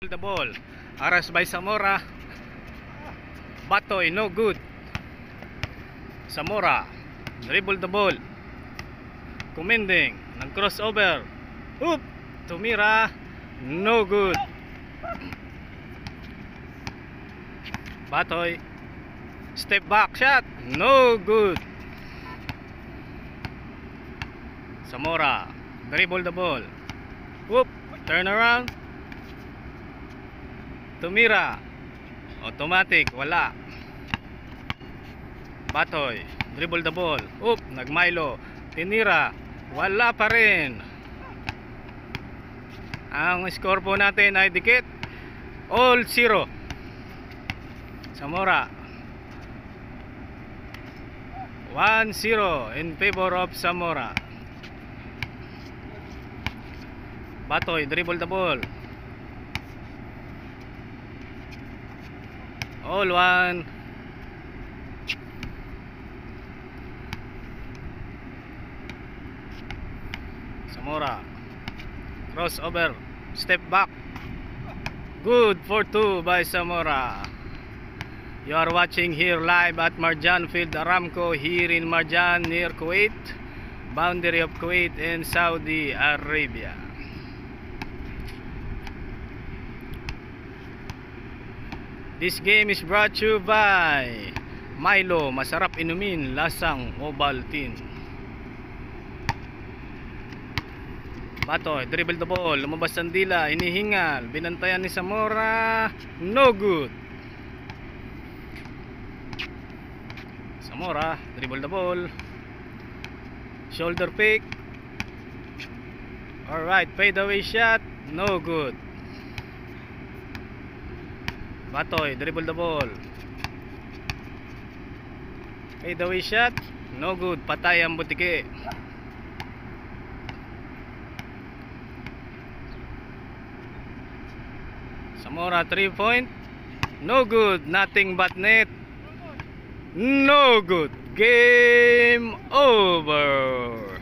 The ball. Aras by Zamora. Batoy, no good. Zamora. Dribble the ball. Kumending. Nag-crossover. Oop! Tumira. No good. Batoy. Step back shot. No good. Zamora. Dribble the ball. Oop! Turn around. Tumira. Automatic, wala. Batoy, dribble the ball. Oop, nagmilo. Tinira, wala pa rin. Ang score po natin ay dikit. All 0. Zamora. 1-0 in favor of Zamora. Batoy, dribble the ball. All 1. Zamora. Crossover. Step back. Good for 2 by Zamora. You are watching here live at Marjan Field Aramco here in Marjan near Kuwait. Boundary of Kuwait and Saudi Arabia. This game is brought to you by Milo, masarap inumin, lasang Ovaltine. Batoy, dribble the ball, lumabas ang dila, hinihingal, binantayan ni Zamora, no good. Zamora, dribble the ball, shoulder pick. Alright, fade away shot, no good. Batoy, dribble the ball. Fade away shot. No good. Patay ang butike. Zamora 3-point. No good. Nothing but net. No good. Game over.